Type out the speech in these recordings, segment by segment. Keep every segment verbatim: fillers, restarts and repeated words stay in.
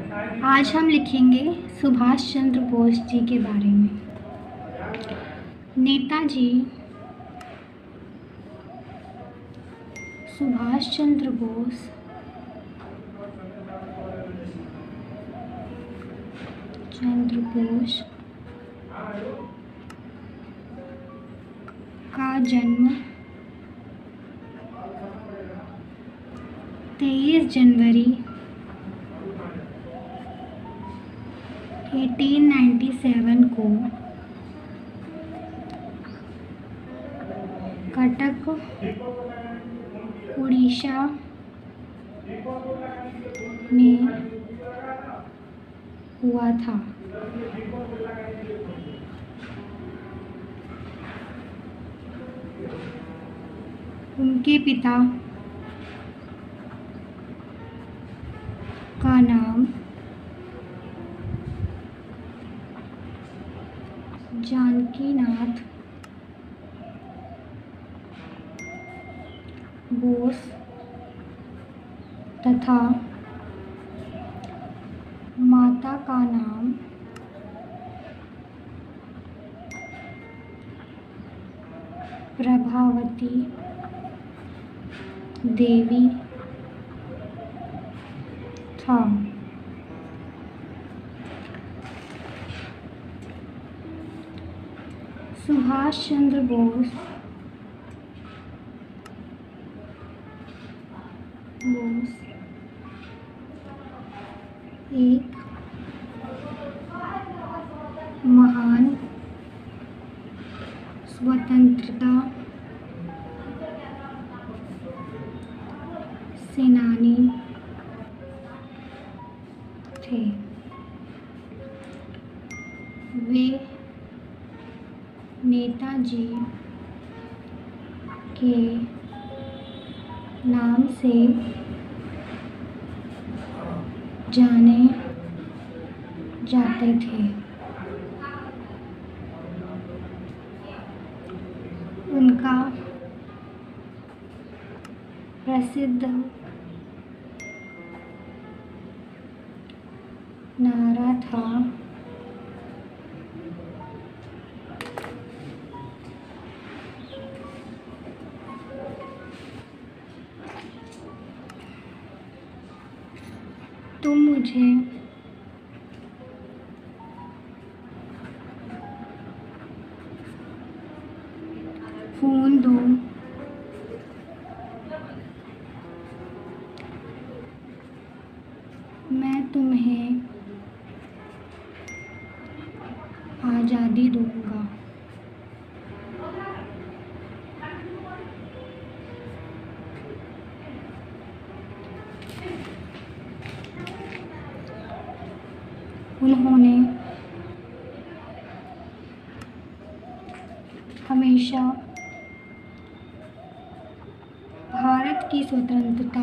आज हम लिखेंगे सुभाष चंद्र बोस जी के बारे में। नेताजी सुभाष चंद्र बोस चंद्र बोस का जन्म तेईस जनवरी अठारह सौ सत्तानवे को कटक, उड़ीसा में हुआ था। उनके पिता का नाम जानकीनाथ बोस तथा माता का नाम प्रभावती देवी था। सुभाष चंद्र बोस बोस एक महान स्वतंत्रता सेनानी थे। वे नेताजी के नाम से जाने जाते थे। उनका प्रसिद्ध नारा था तुम मुझे फोन दो, मैं तुम्हें आज़ादी दूंगा। उन्होंने हमेशा भारत की स्वतंत्रता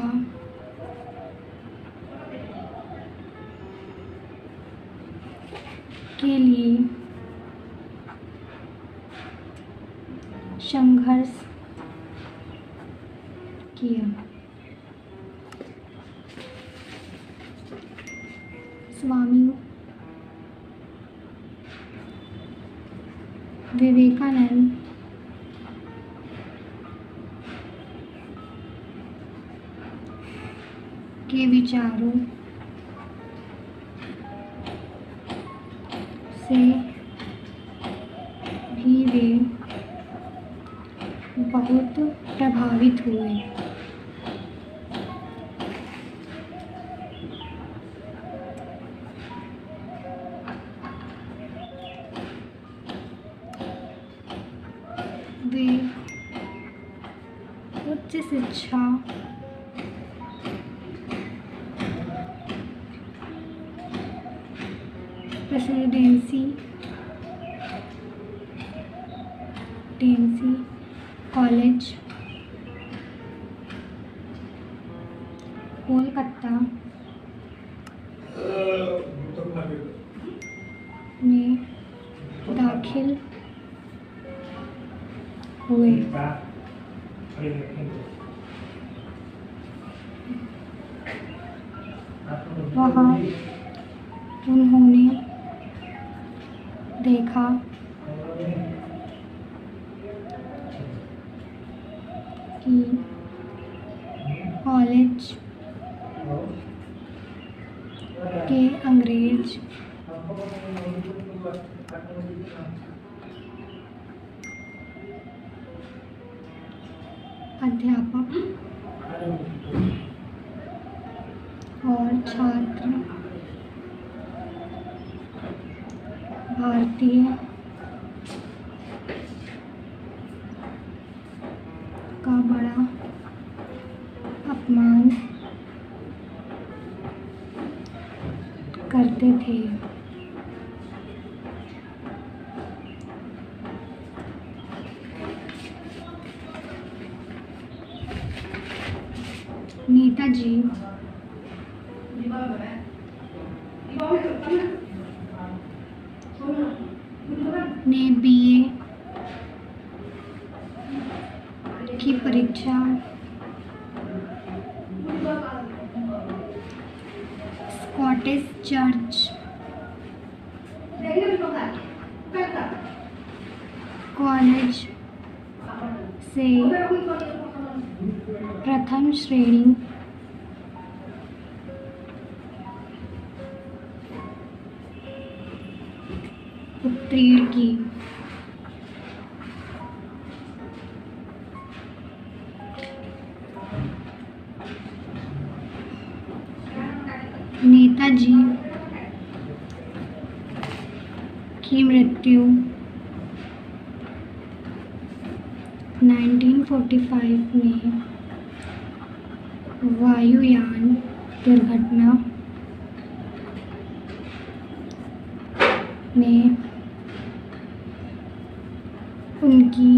के लिए संघर्ष किया। स्वामी विवेकानंद के विचारों से भी वे बहुत प्रभावित हुए। वे उच्च शिक्षा प्रेसिडेंसी टेंसी कॉलेज कोलकाता में दाखिल हुए। वहाँ उन्होंने देखा कि कॉलेज के अंग्रेज अध्यापक और छात्र भारतीय का बड़ा अपमान करते थे। नेताजी ने बीए की परीक्षा स्कॉटिश चर्च कॉलेज से प्रथम श्रेणी उत्तीर्ण की। नेताजी की मृत्यु उन्नीस सौ पैंतालीस में वायुयान दुर्घटना में उनकी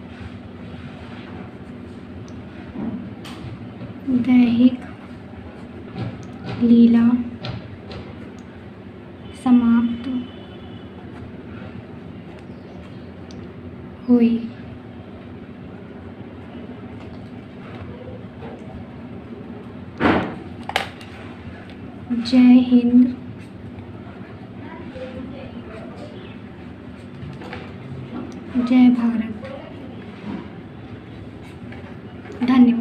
दैहिक लीला समाप्त हुई। जय हिंद। जय भारत। धन्यवाद।